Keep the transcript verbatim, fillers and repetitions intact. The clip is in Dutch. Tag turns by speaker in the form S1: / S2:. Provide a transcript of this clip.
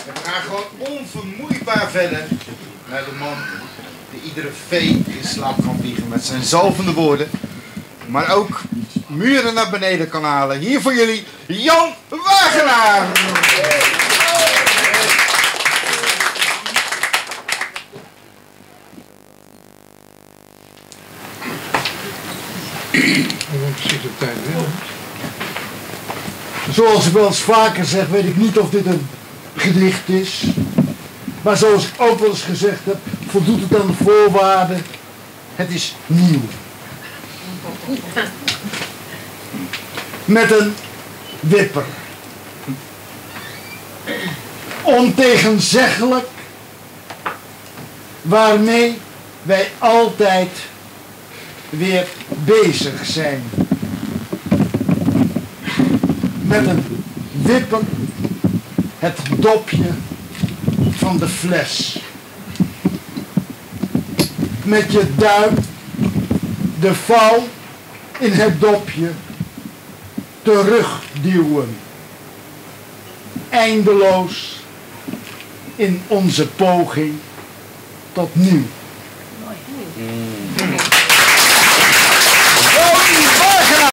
S1: We gaan gewoon onvermoeibaar verder naar de man die iedere vee in slaap kan wiegen met zijn zalvende woorden. Maar ook muren naar beneden kan halen. Hier voor jullie, Jan Wagenaar!
S2: Zoals ik wel eens vaker zeg, weet ik niet of dit een gedicht is. Maar zoals ik ook wel eens gezegd heb, voldoet het aan de voorwaarden. Het is nieuw. Met een wipper. Ontegenzeggelijk. Waarmee wij altijd weer bezig zijn. Met een wipper het dopje van de fles. Met je duim de vouw in het dopje terugduwen. Eindeloos in onze poging tot nieuw.